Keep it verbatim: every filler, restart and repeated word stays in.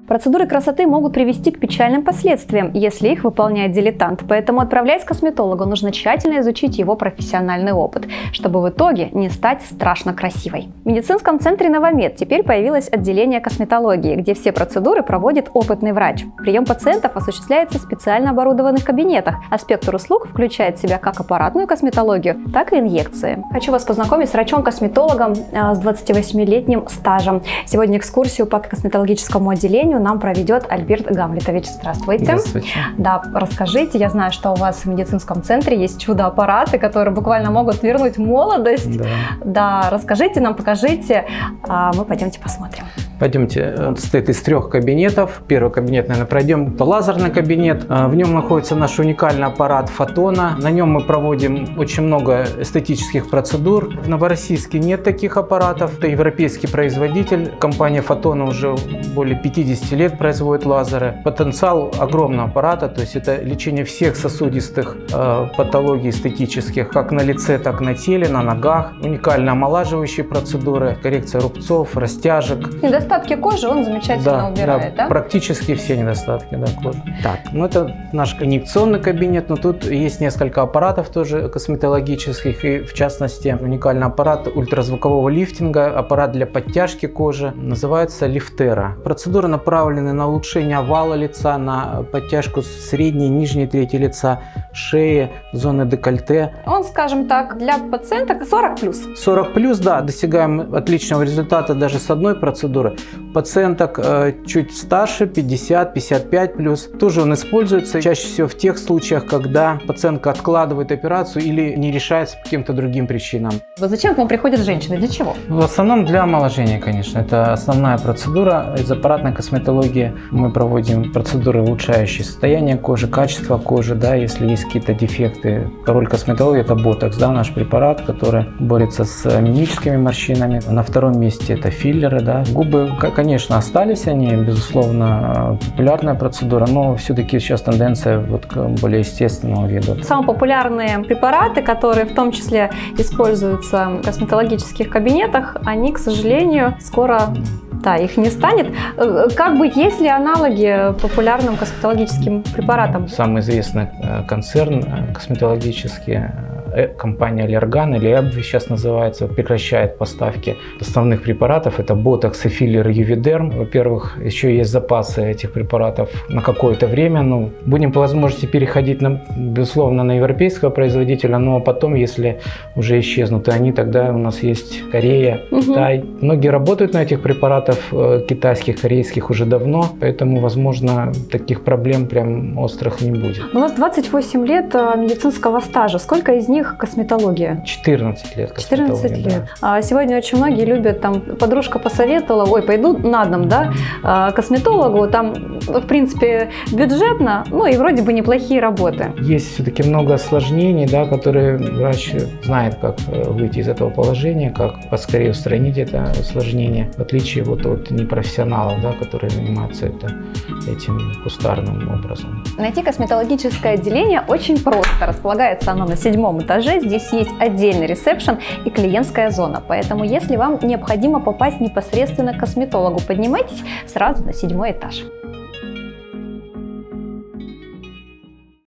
Процедуры красоты могут привести к печальным последствиям, если их выполняет дилетант, поэтому, отправляясь к косметологу, нужно тщательно изучить его профессиональный опыт, чтобы в итоге не стать страшно красивой. В медицинском центре «Новомед» теперь появилось отделение косметологии, где все процедуры проводит опытный врач. Прием пациентов осуществляется в специально оборудованных кабинетах, а спектр услуг включает в себя как аппаратную косметологию, так и инъекции. Хочу вас познакомить с врачом-косметологом с двадцативосьмилетним стажем. Сегодня экскурсию по косметологическому отделению нам проведет Альберт Гамлетович. Здравствуйте. Здравствуйте. Да, расскажите, я знаю, что у вас в медицинском центре есть чудо-аппараты, которые буквально могут вернуть молодость. Да, да, расскажите нам, покажите, а мы пойдемте посмотрим. Пойдемте, он состоит из трех кабинетов. Первый кабинет, наверное, пройдем. Это лазерный кабинет. В нем находится наш уникальный аппарат Фотона. На нем мы проводим очень много эстетических процедур. В Новороссийске нет таких аппаратов. Это европейский производитель. Компания Фотона уже более пятидесяти лет производит лазеры. Потенциал огромного аппарата, то есть это лечение всех сосудистых э, патологий эстетических, как на лице, так и на теле, на ногах. Уникальные омолаживающие процедуры, коррекция рубцов, растяжек. Недостатки кожи он замечательно да, убирает, да, да? Практически все недостатки да, кожи. Так, ну это наш инъекционный кабинет, но тут есть несколько аппаратов тоже косметологических, и в частности уникальный аппарат ультразвукового лифтинга, аппарат для подтяжки кожи, называется Лифтера. Процедуры направлены на улучшение овала лица, на подтяжку средней и нижней трети лица, шеи, зоны декольте. Он, скажем так, для пациенток сорок плюс. сорок плюс, да, достигаем отличного результата даже с одной процедуры. Пациенток э, чуть старше, пятьдесят — пятьдесят пять плюс. Тоже он используется чаще всего в тех случаях, когда пациентка откладывает операцию или не решается по каким-то другим причинам. Вот зачем к вам приходят женщины? Для чего? В основном для омоложения, конечно. Это основная процедура. Из аппаратной косметологии мы проводим процедуры, улучшающие состояние кожи, качество кожи, да, если есть какие-то дефекты. Роль косметологии — это ботокс, да, наш препарат, который борется с мимическими морщинами. На втором месте это филлеры, да. Губы, конечно, остались они, безусловно, популярная процедура, но все-таки сейчас тенденция вот к более естественному виду. Самые популярные препараты, которые в том числе используются в косметологических кабинетах, они, к сожалению, скоро... Да, их не станет. Как быть, есть ли аналоги популярным косметологическим препаратам? Самый известный концерн косметологический, компания Allergan, или Эбви сейчас называется, прекращает поставки основных препаратов. Это ботокс и филлеры Ювидерм. Во-первых, еще есть запасы этих препаратов на какое-то время. Ну, будем по возможности переходить, на, безусловно, на европейского производителя, но потом, если уже исчезнут и они, тогда у нас есть Корея, угу. Китай. Многие работают на этих препаратах, китайских, корейских уже давно, поэтому, возможно, таких проблем прям острых не будет. У вас двадцать восемь лет медицинского стажа. Сколько из них косметология? четырнадцать лет. четырнадцать лет. Да. Сегодня очень многие любят, там, подружка посоветовала, ой, пойду на дом, да, к косметологу, там, в принципе, бюджетно, ну и вроде бы неплохие работы. Есть все-таки много осложнений, да, которые врач знает, как выйти из этого положения, как поскорее устранить это осложнение, в отличие вот от непрофессионалов, да, которые занимаются это, этим кустарным образом. Найти косметологическое отделение очень просто. Располагается оно на седьмом этаже. Здесь есть отдельный ресепшн и клиентская зона. Поэтому, если вам необходимо попасть непосредственно к косметологу, поднимайтесь сразу на седьмой этаж.